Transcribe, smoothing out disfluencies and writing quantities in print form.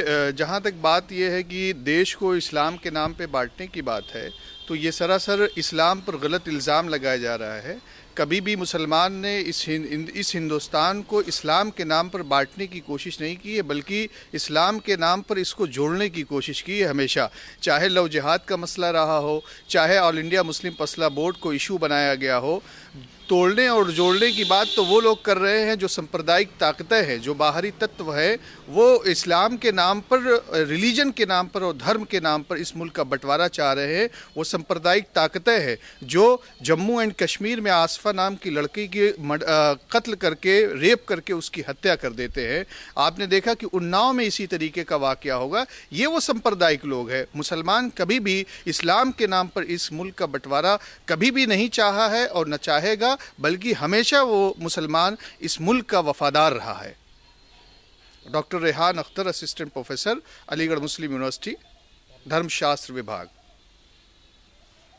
جہاں تک بات یہ ہے کہ دیش کو اسلام کے نام پہ بانٹنے کی بات ہے تو یہ سراسر اسلام پر غلط الزام لگایا جا رہا ہے۔ کبھی بھی مسلمان نے اس ہندوستان کو اسلام کے نام پر بانٹنے کی کوشش نہیں کی ہے، بلکہ اسلام کے نام پر اس کو جوڑنے کی کوشش کی ہے ہمیشہ، چاہے لو جہاد کا مسئلہ رہا ہو، چاہے آل انڈیا مسلم مسئلہ بورڈ کو ایشو بنایا گیا ہو۔ توڑنے اور جوڑنے کی بات تو وہ لوگ کر رہے ہیں جو سمپردائک طاقتیں ہیں، جو باہری تتو ہے، وہ اسلام کے نام پر، ریلیجن کے نام پر اور دھرم کے نام پر اس ملک کا بٹوارا چاہ رہے ہیں۔ وہ سمپردائک طاقتیں ہیں جو جموں اینڈ کشمیر میں آصفہ نام کی لڑکی کی قتل کر کے، ریپ کر کے اس کی ہتیا کر دیتے ہیں۔ آپ نے دیکھا کہ اناؤ میں اسی طریقے کا واقعہ ہوگا۔ یہ وہ سمپردائک لوگ ہیں۔ مسلمان کبھی بھی اسلام کے نام پر اس ملک کا بٹوارا کبھی بھی نہیں چاہا ہے اور نہ چاہے گا، بلکہ ہمیشہ وہ مسلمان اس ملک کا وفادار رہا ہے۔ Doctor Rehan Akhtar, assistant professor, Aligarh Muslim university, دھرم شاستر وبھاگ۔